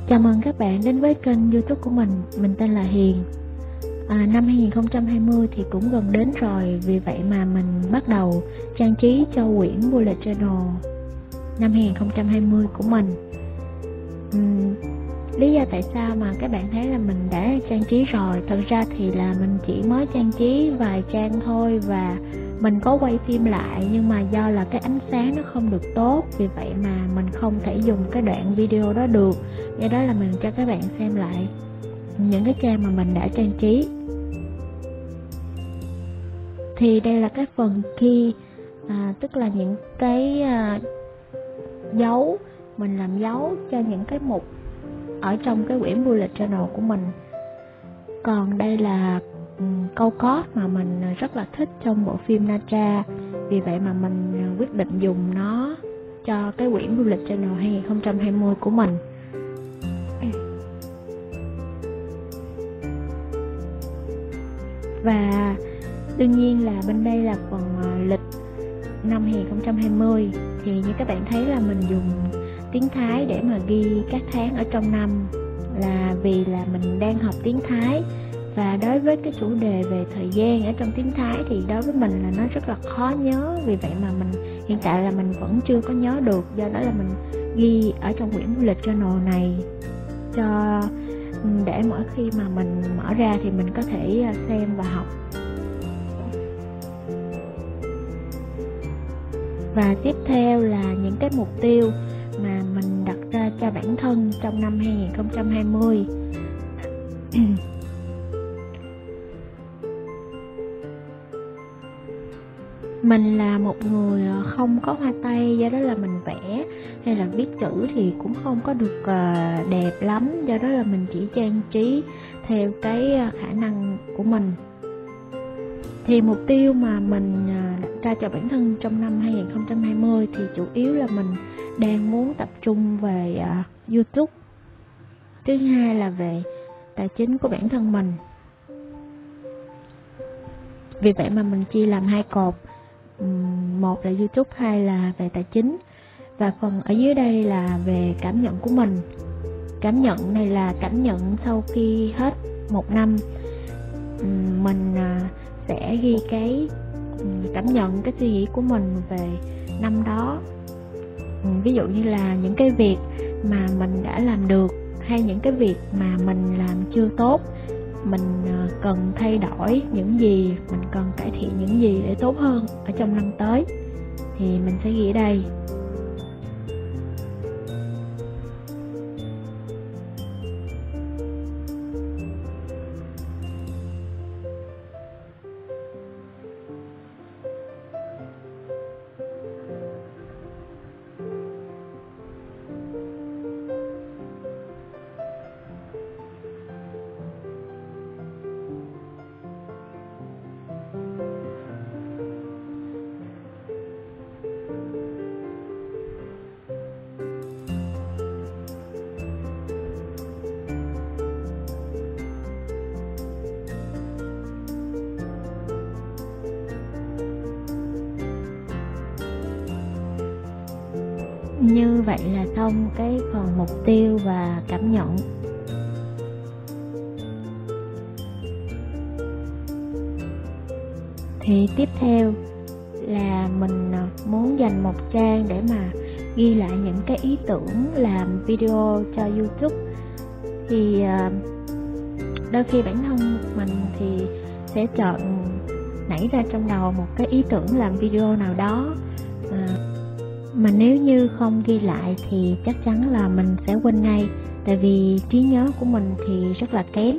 Chào mừng các bạn đến với kênh YouTube của mình tên là Hiền. Năm 2020 thì cũng gần đến rồi, vì vậy mà mình bắt đầu trang trí cho quyển Bullet Journal năm 2020 của mình. Lý do tại sao mà các bạn thấy là mình đã trang trí rồi, thật ra thì là mình chỉ mới trang trí vài trang thôi, và mình có quay phim lại nhưng mà do là cái ánh sáng nó không được tốt, vì vậy mà mình không thể dùng cái đoạn video đó được. Do đó là mình cho các bạn xem lại những cái trang mà mình đã trang trí. Thì đây là cái phần key, tức là những cái dấu, mình làm dấu cho những cái mục ở trong cái quyển Bullet Journal của mình. Còn đây là câu code mà mình rất là thích trong bộ phim Nacha, vì vậy mà mình quyết định dùng nó cho cái quyển Bullet Journal 2020 của mình. Và đương nhiên là bên đây là phần lịch năm 2020. Thì như các bạn thấy là mình dùng tiếng Thái để mà ghi các tháng ở trong năm, là vì là mình đang học tiếng Thái. Và đối với cái chủ đề về thời gian ở trong tiếng Thái thì đối với mình là nó rất là khó nhớ, vì vậy mà mình hiện tại là mình vẫn chưa có nhớ được. Do đó là mình ghi ở trong quyển Bullet Journal này để mỗi khi mà mình mở ra thì mình có thể xem và học. Và tiếp theo là những cái mục tiêu mà mình đặt ra cho bản thân trong năm 2020. Mình là một người không có hoa tay, do đó là mình vẽ hay là viết chữ thì cũng không có được đẹp lắm. Do đó là mình chỉ trang trí theo cái khả năng của mình. Thì mục tiêu mà mình đặt ra cho bản thân trong năm 2020 thì chủ yếu là mình đang muốn tập trung về YouTube. Thứ hai là về tài chính của bản thân mình. Vì vậy mà mình chia làm hai cột, một là YouTube, hai là về tài chính. Và phần ở dưới đây là về cảm nhận của mình. Cảm nhận này là cảm nhận sau khi hết một năm. Mình sẽ ghi cái cảm nhận, cái suy nghĩ của mình về năm đó. Ví dụ như là những cái việc mà mình đã làm được, hay những cái việc mà mình làm chưa tốt, mình cần thay đổi những gì, mình cần cải thiện những gì để tốt hơn ở trong năm tới, thì mình sẽ ghi ở đây. Như vậy là xong cái phần mục tiêu và cảm nhận. Thì tiếp theo là mình muốn dành một trang để mà ghi lại những cái ý tưởng làm video cho YouTube. Thì đôi khi bản thân mình thì sẽ chọn nảy ra trong đầu một cái ý tưởng làm video nào đó, mà nếu như không ghi lại thì chắc chắn là mình sẽ quên ngay, tại vì trí nhớ của mình thì rất là kém.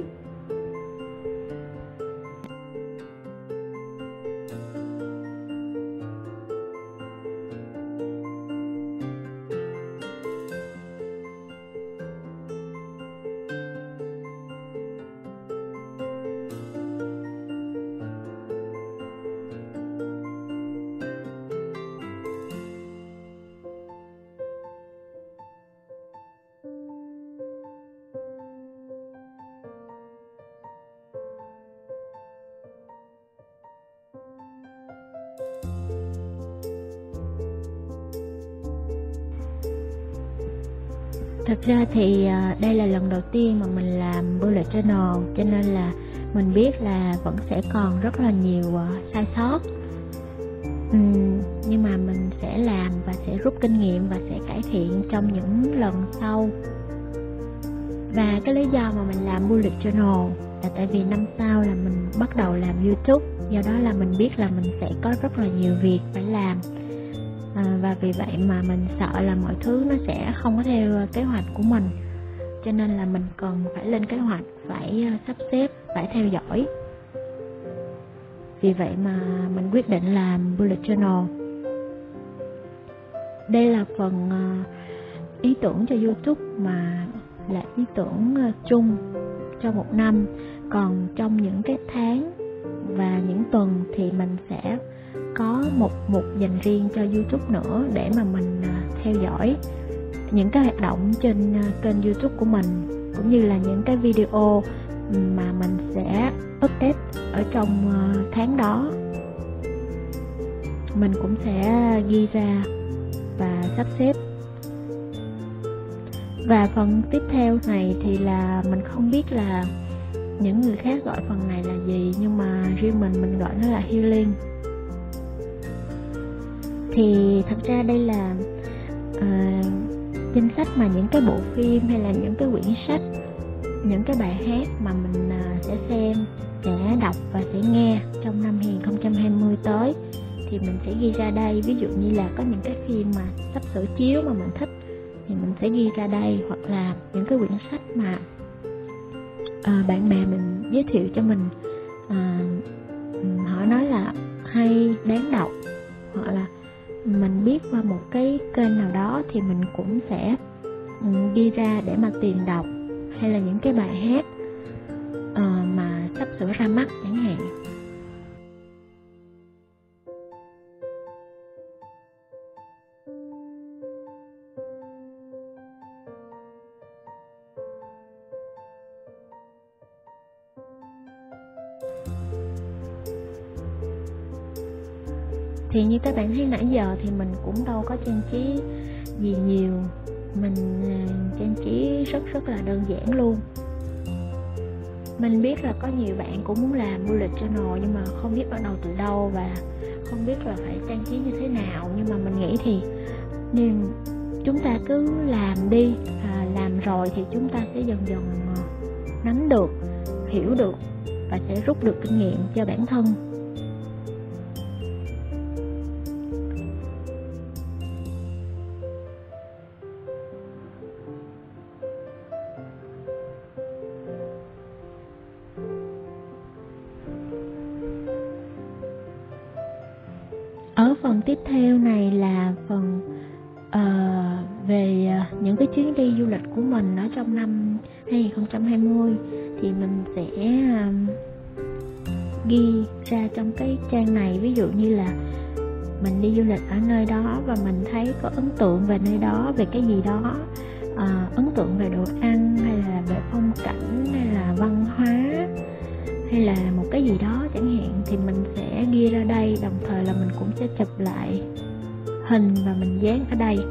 Thật ra thì đây là lần đầu tiên mà mình làm bullet journal, cho nên là mình biết là vẫn sẽ còn rất là nhiều sai sót. Nhưng mà mình sẽ làm và sẽ rút kinh nghiệm và sẽ cải thiện trong những lần sau. Và cái lý do mà mình làm bullet journal là tại vì năm sau là mình bắt đầu làm YouTube, do đó là mình biết là mình sẽ có rất là nhiều việc phải làm. Và vì vậy mà mình sợ là mọi thứ nó sẽ không có theo kế hoạch của mình, cho nên là mình cần phải lên kế hoạch, phải sắp xếp, phải theo dõi. Vì vậy mà mình quyết định làm bullet journal. Đây là phần ý tưởng cho YouTube mà là ý tưởng chung cho một năm. Còn trong những cái tháng và những tuần thì mình sẽ có một mục dành riêng cho YouTube nữa để mà mình theo dõi những cái hoạt động trên kênh YouTube của mình, cũng như là những cái video mà mình sẽ update ở trong tháng đó. Mình cũng sẽ ghi ra và sắp xếp. Và phần tiếp theo này thì là mình không biết là những người khác gọi phần này là gì, nhưng mà riêng mình gọi nó là healing. Thì thật ra đây là danh sách mà những cái bộ phim hay là những cái quyển sách, những cái bài hát mà mình sẽ xem, sẽ đọc và sẽ nghe trong năm 2020 tới. Thì mình sẽ ghi ra đây. Ví dụ như là có những cái phim mà sắp sửa chiếu mà mình thích thì mình sẽ ghi ra đây, hoặc là những cái quyển sách mà bạn bè mình giới thiệu cho mình, họ nói là hay, đáng đọc, hoặc là mình biết qua một cái kênh nào đó thì mình cũng sẽ ghi ra để mà tìm đọc, hay là những cái bài hát mà sắp sửa ra mắt chẳng hạn. Thì như các bạn thấy nãy giờ thì mình cũng đâu có trang trí gì nhiều. Mình trang trí rất là đơn giản luôn. Mình biết là có nhiều bạn cũng muốn làm bullet journal nhưng mà không biết bắt đầu từ đâu và không biết là phải trang trí như thế nào. Nhưng mà mình nghĩ thì nên chúng ta cứ làm đi, làm rồi thì chúng ta sẽ dần dần nắm được, hiểu được và sẽ rút được kinh nghiệm cho bản thân. Ở phần tiếp theo này là phần về những cái chuyến đi du lịch của mình ở trong năm 2020. Thì mình sẽ ghi ra trong cái trang này. Ví dụ như là mình đi du lịch ở nơi đó và mình thấy có ấn tượng về nơi đó, về cái gì đó, ấn tượng về đồ ăn, hay là về phong cảnh, hay là văn hóa, hay là một cái gì đó chẳng hạn, thì mình sẽ ghi ra đây. Đồng thời là mình cũng sẽ chụp lại hình và mình dán ở đây.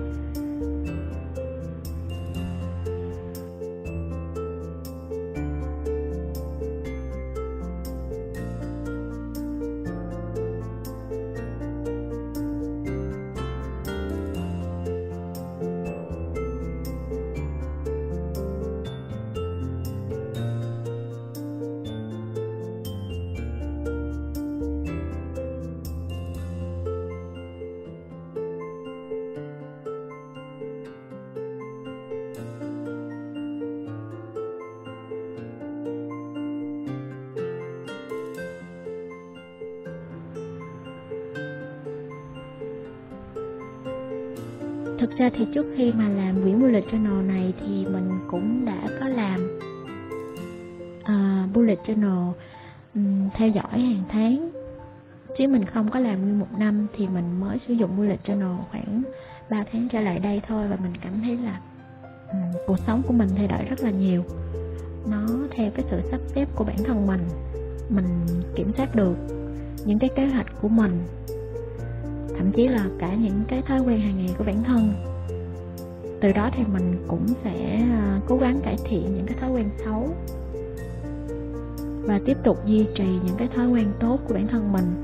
Thực ra thì trước khi mà làm quyển bullet journal này thì mình cũng đã có làm bullet journal theo dõi hàng tháng, chứ mình không có làm như một năm. Thì mình mới sử dụng bullet journal khoảng 3 tháng trở lại đây thôi, và mình cảm thấy là cuộc sống của mình thay đổi rất là nhiều. Nó theo cái sự sắp xếp của bản thân mình kiểm soát được những cái kế hoạch của mình, thậm chí là cả những cái thói quen hàng ngày của bản thân. từ đó thì mình cũng sẽ cố gắng cải thiện những cái thói quen xấu và tiếp tục duy trì những cái thói quen tốt của bản thân mình.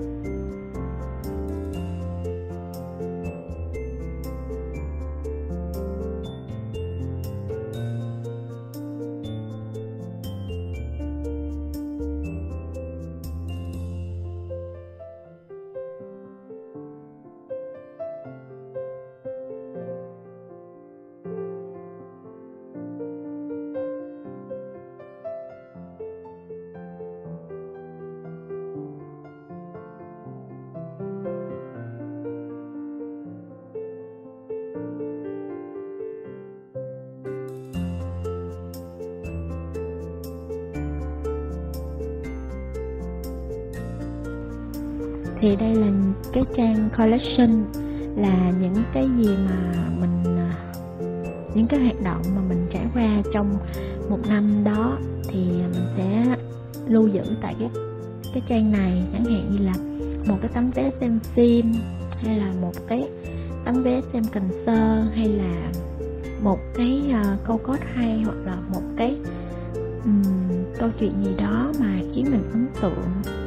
Thì đây là cái trang collection, là những cái gì mà những cái hoạt động mà mình trải qua trong một năm đó thì mình sẽ lưu giữ tại cái trang này. Chẳng hạn như là một cái tấm vé xem phim, hay là một cái tấm vé xem concert, hay là một cái câu code hay, hoặc là một cái câu chuyện gì đó mà khiến mình ấn tượng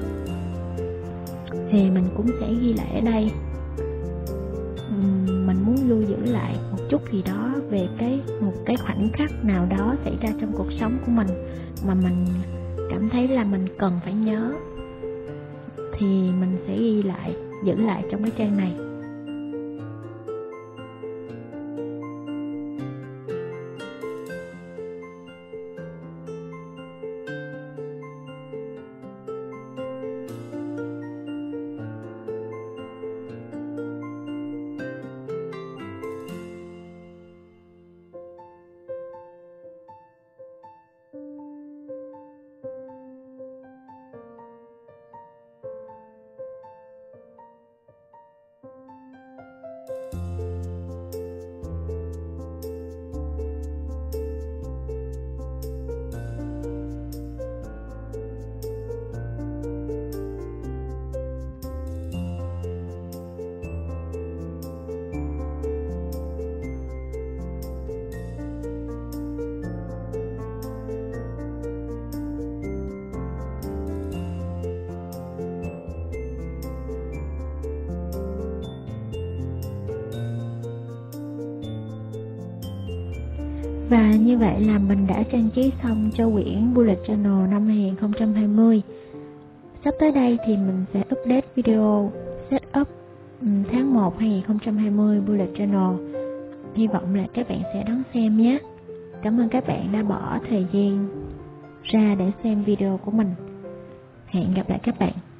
thì mình cũng sẽ ghi lại ở đây. Mình muốn lưu giữ lại một chút gì đó về một cái khoảnh khắc nào đó xảy ra trong cuộc sống của mình mà mình cảm thấy là mình cần phải nhớ, thì mình sẽ ghi lại, giữ lại trong cái trang này. Và như vậy là mình đã trang trí xong cho quyển Bullet Journal năm 2020. Sắp tới đây thì mình sẽ update video setup tháng 1 2020 Bullet Journal. Hy vọng là các bạn sẽ đón xem nhé. Cảm ơn các bạn đã bỏ thời gian ra để xem video của mình. Hẹn gặp lại các bạn.